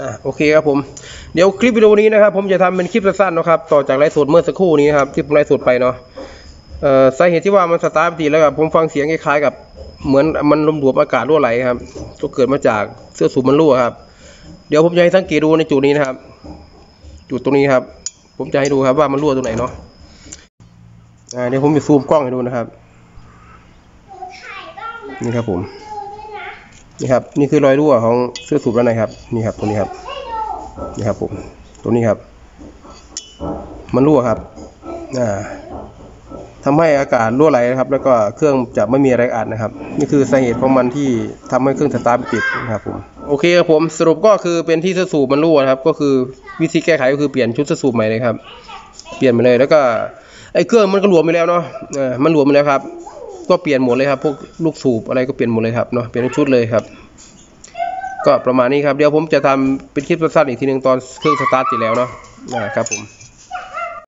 โอเคครับผมเดี๋ยวคลิปวิดีโอนี้นะครับผมจะทำเป็นคลิปสั้นๆนะครับต่อจากไลฟ์สดเมื่อสักครู่นี้นะครับที่ผมไลฟ์สดไปเนาะสาเหตุที่ว่ามันสตาร์ทติดแล้วครับผมฟังเสียงคล้ายๆกับเหมือนมันลมดูดอากาศรั่วไหลครับก็เกิดมาจากเสื้อสูบมันรั่วครับเดี๋ยวผมจะให้สังเกตดูในจุดนี้นะครับจุดตรงนี้ครับผมจะให้ดูครับว่ามันรั่วตรงไหนเนาะเดี๋ยวผมจะซูมกล้องให้ดูนะครับนี่ครับผมนี่ครับนี่คือรอยรั่วของเสื้อสูบด้านในครับนี่ครับตรงนี้ครับนี่ครับผมตรงนี้ครับมันรั่วครับทำให้อากาศรั่วไหลนะครับแล้วก็เครื่องจะไม่มีแรงอัดนะครับนี่คือสาเหตุของมันที่ทำให้เครื่องสตาร์ทไม่ติดนะครับผมโอเคครับผมสรุปก็คือเป็นที่เสื้อสูบมันรั่วนะครับก็คือวิธีแก้ไขก็คือเปลี่ยนชุดเสื้อสูบใหม่เลยครับเปลี่ยนไปเลยแล้วก็ไอ้เครื่องมันก็หลวมไปแล้วเนาะมันหลวมไปแล้วครับก็เปลี่ยนหมดเลยครับพวกลูกสูบอะไรก็เปลี่ยนหมดเลยครับเนาะเปลี่ยนทั้งชุดเลยครับก็ประมาณนี้ครับเดี๋ยวผมจะทำเป็นคลิปสั้นๆอีกทีนึงตอนเครื่องสตาร์ทติดแล้วเนาะครับผม